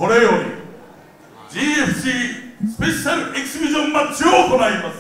これより GFC スペシャルエキシビジョンマッチを行います。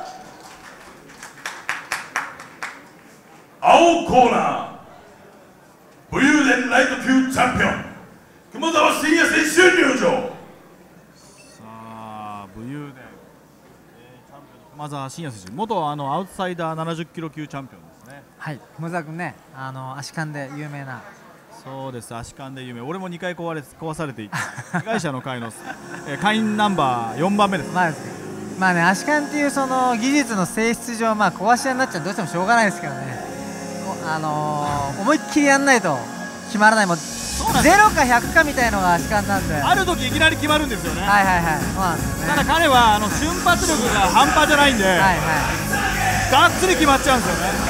青コーナー武勇伝ライト級チャンピオン熊澤慎也選手入場。 さあ武勇伝、チャンピオン熊澤慎也選手、元アウトサイダー70キロ級チャンピオンですね。 はい、熊澤君ね、足換で有名な。 そうです、足換で有名。俺も2回壊されていて被害者の会の会員ナンバー4番目です。 まあね、足換っていうその技術の性質上、まあ壊し屋になっちゃうどうしてもしょうがないですけどね、思いっきりやんないと決まらない、もう0か100かみたいのが足換なんで、 ある時いきなり決まるんですよね。 はいはいはい、そうなんですよね。 ただ彼は瞬発力が半端じゃないんで、はいはい、がっつり決まっちゃうんですよね。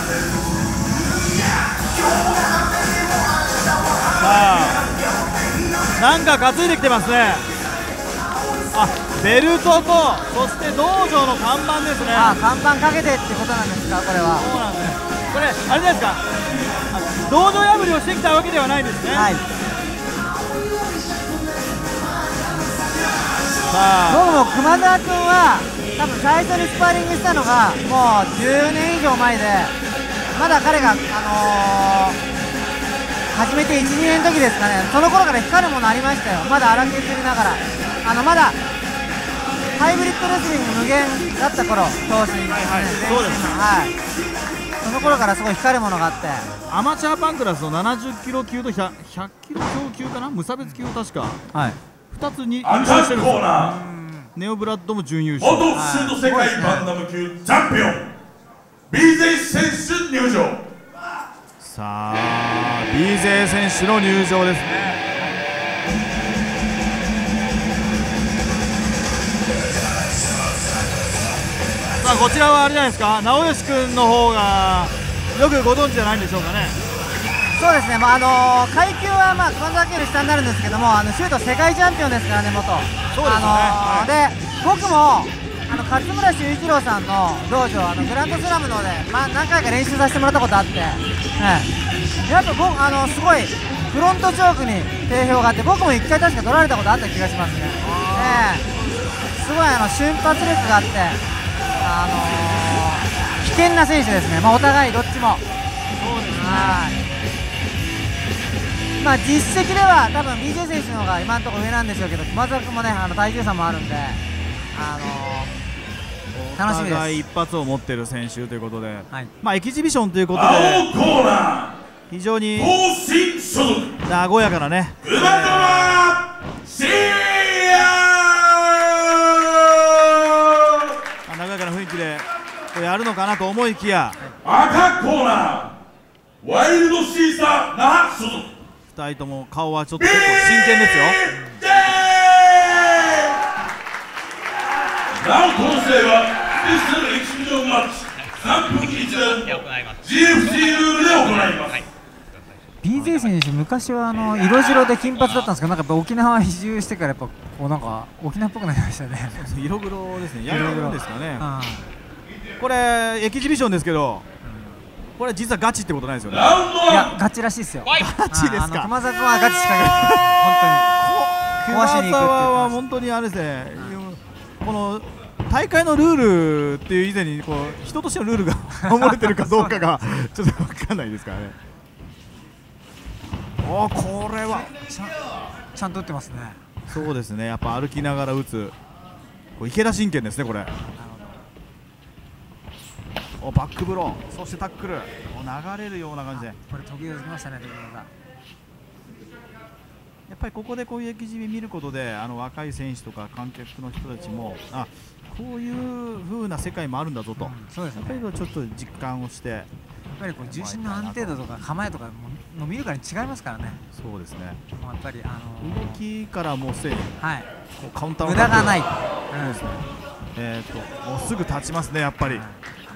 さあなんか担いできてますね。あ、ベルトとそして道場の看板ですね。 あ、看板かけてってことなんですか、これは。 そうなんです。これあれじゃないですか、道場破りをしてきたわけではないんですね。はい、さあ僕も熊澤君は多分最初にスパーリングしたのがもう10年以上前で、まだ彼が始めて 1,2 年の時ですかね。その頃から光るものありましたよ。まだ荒削りながらまだハイブリッドレスリング無限だった頃、当時、 そうです、 はい、その頃からすごい光るものがあって、 アマチュアパンクラスの70キロ級と 100キロ超級かな、無差別級を確か、はい、2つに優勝してるんですよ。ネオブラッドも準優勝。 元シュート世界バンダム級チャンピオン BJ 選手入場。 さあ BJ 選手の入場ですね。さあこちらはあれじゃないですか、直義君の方がよくご存知じゃないんでしょうかね。 そうですね、階級は熊澤家より下になるんですけども、シュート世界チャンピオンですからね、元。 そうですね、 で僕も勝村修一郎さんの道場、グランドスラムので、何回か練習させてもらったことあって、やっぱ僕すごいフロントチョークに定評があって、僕も1回確か取られたことあった気がしますね。すごい瞬発力があって、危険な選手ですね、お互いどっちも。 そうですね、 実績では多分 BJ 選手の方が今のところ上なんでしょうけど、熊澤君もね体重差もあるんで、楽しみです。お互い一発を持っている選手ということで、 はい、 エキジビションということで非常に和やかなね、 熊澤慎也、 和やかな雰囲気でやるのかなと思いきや、 赤コーナーワイルドシーサー那覇所属。 2人とも顔はちょっと結構真剣ですよ。 なおこの試合はスペシャルエキシビジョンマッチ3分1ラウンド GFC ルールで行います。 BJ 選手、昔は色白で金髪だったんですけど、なんかやっぱ沖縄移住してからやっぱこうなんか沖縄っぽくなりましたね。 色黒ですね、色黒ですかね。これエキシビションですけど、これ実はガチってことないですよね。 いやガチらしいですよ。 ガチですか。 熊澤君はガチしかない。本当に。 熊澤は本当にあれですね。この大会のルールっていう以前に人としてのルールが守れてるかどうかがちょっと分かんないですからね。これはちゃんと打ってますね。 そうですね、やっぱ歩きながら打つ池田信玄ですね、これ。バックブロー、そしてタックル、流れるような感じで、 これ得意ができましたね。 やっぱりここでこういうエキシビ見ることで、若い選手とか観客の人たちも、こういう風な世界もあるんだぞと、そうですね、やっぱりちょっと実感をして、やっぱり重心の安定度とか構えとかも見るからに違いますからね。 そうですね、 やっぱり動きからもうすでに、カウンター無駄がない、 もうすぐ立ちますね、やっぱり。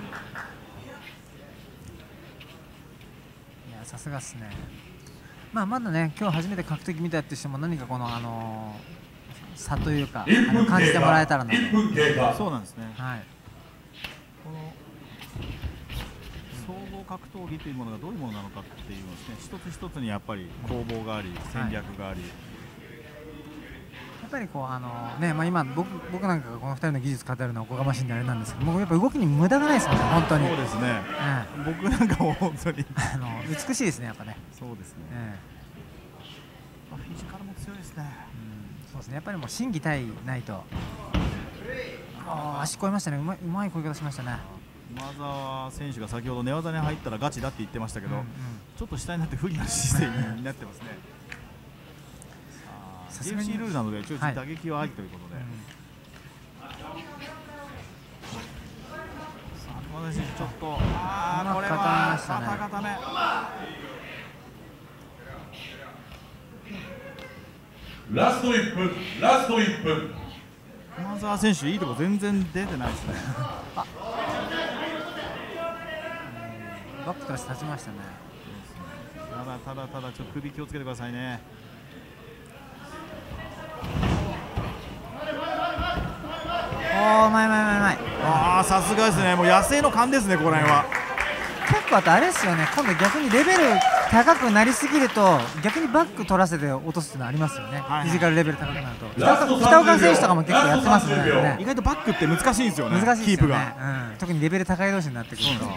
さすがですね。まだね、今日初めて格闘技見たってしても、何かこの差というか感じてもらえたらな。 そうなんですね。 はい。 この総合格闘技というものがどういうものなのかっていうのですね、一つ一つにやっぱり攻防があり、戦略があり、 っぱりこうね、今僕なんかがこの2人の技術語るのはおこがましいんであれなんですけど、もうやっぱ動きに無駄がないですもんね、本当に。 そうですね、僕なんかも本当に美しいですね、やっぱね。 そうですね、フィジカルも強いですね。 そうですね、やっぱりもう心技体ないと。足越えましたね、うまい越え方しましたね。 熊澤選手が先ほど寝技に入ったらガチだって言ってましたけど、ちょっと下になって不利な姿勢になってますね。GFC ルールなので一応打撃はありということで、熊澤選手ちょっとこれは肩固め。 ラスト1分、ラスト1分。 熊澤選手いいとこ全然出てないですね。 バックから立ちましたね。 ただちょっと首気をつけてくださいね。 うまい。 さすがですね、もう野生の勘ですね、ここら辺は。 結構あれですよね、今度逆にレベル高くなりすぎると逆にバック取らせて落とすっていうのはありますよね、フィジカルレベル高くなると。北岡選手とかも結構やってますね。 意外とバックって難しいんですよね、 難しいですよね、 キープが、 特にレベル高い同士になってくると。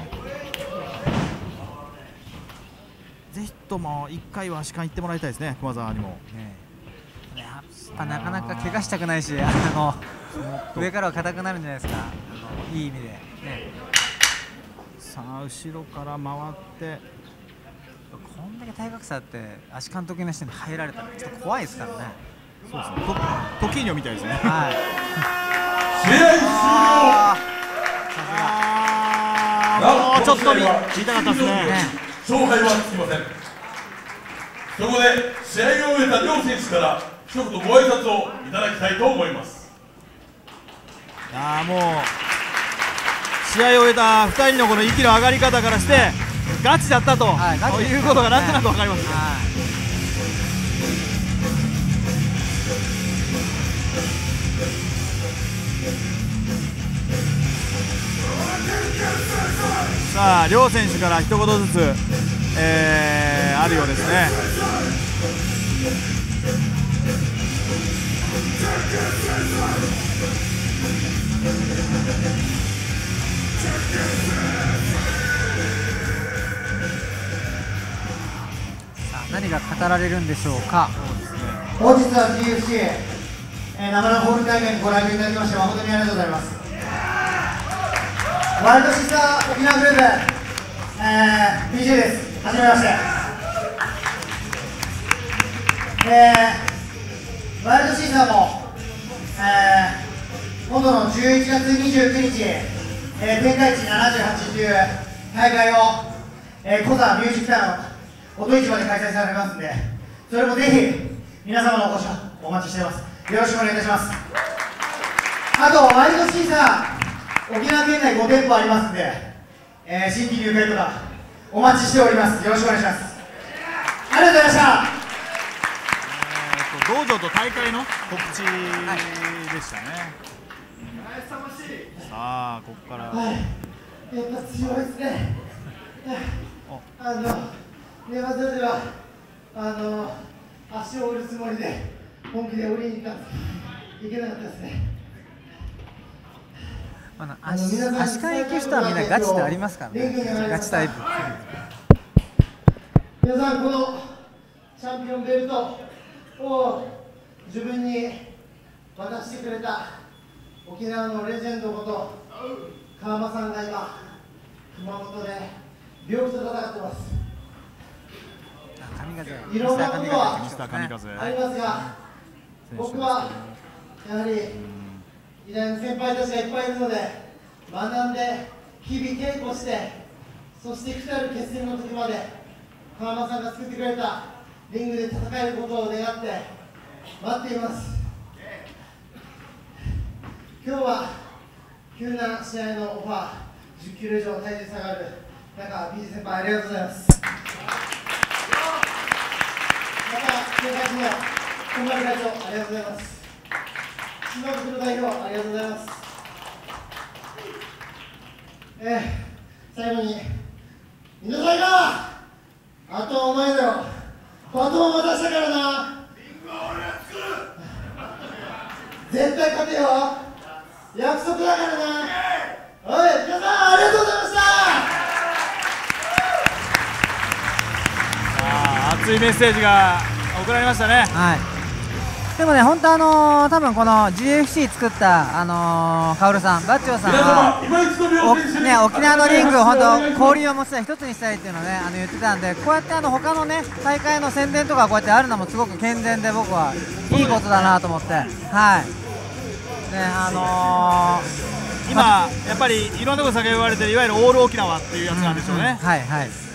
ぜひとも1回は足換行ってもらいたいですね、熊澤にも。 やっぱなかなか怪我したくないし、上からは硬くなるんじゃないですか、いい意味で、ね。 さあ後ろから回って、 こんだけ体格差あって足監督の人に入られたらちょっと怖いですからね。 そうですね、トキーニョみたいですね。 試合終了。 もうちょっと見たかったですね。 勝敗はつきません。そこで試合を終えた両選手から一言ご挨拶をいただきたいと思います。 もう試合を終えた2人のこの息の上がり方からしてガチだったと、いうことがなんとなく分かりますね。さあ両選手から一言ずつ、あるようですね。 何が語られるんでしょうか。 本日は GFC、生のホール大会にご来場いただきまして誠にありがとうございます。ワイルドシスター沖縄グループ、BJ です。はじめまして。ワイルドシスターも、今度の11月29日、天下一78という大会を、コザミュージックタウン音市場で開催されますので、それもぜひ皆様のお越しをお待ちしています。よろしくお願いいたします。あとワイルドシーサー沖縄県内5店舗ありますので、新規入会とかお待ちしております。よろしくお願いします。ありがとうございました。 道場と大会の告知でしたね。さあここから、 やっぱ強いですね。寝技では足を折るつもりで本気で折りに行ったんですけどいけなかったですね。 足換行く人はみんなガチってありますからね。ガチタイプ。 皆さんこのチャンピオンベルトを自分に渡してくれた沖縄のレジェンドこと川間さんが今熊本で病気と戦ってます。いろんなことはありますが、僕はやはり偉大な先輩たちがいっぱいいるので、学んで日々稽古して、そして来たる決戦の時まで川間さんが作ってくれたリングで戦えることを願って待っています。今日は急な試合のオファー、10キロ以上体重差がある中、BJ 先輩ありがとうございます。また、県会の本丸会長、ありがとうございます。島袋代表、ありがとうございます。最後に、皆さんが、あとはお前だよ、バトンを渡したからな。リングは俺が作る。 対勝てよ。約束だからな。おい、皆さんありがとうございました。 熱いメッセージが送られましたね。 はい。でもね、本当多分この GFC 作ったカオルさん、バッチョさんは沖縄のリングを本当交流を持ちたい、一つにしたいっていうのをね言ってたんで、こうやって他のね大会の宣伝とかこうやってあるのもすごく健全で、僕はいいことだなと思って、はい。ね、 今やっぱりいろんなこと先ほど言われてるいわゆるオール沖縄っていうやつなんでしょうね。 はいはい。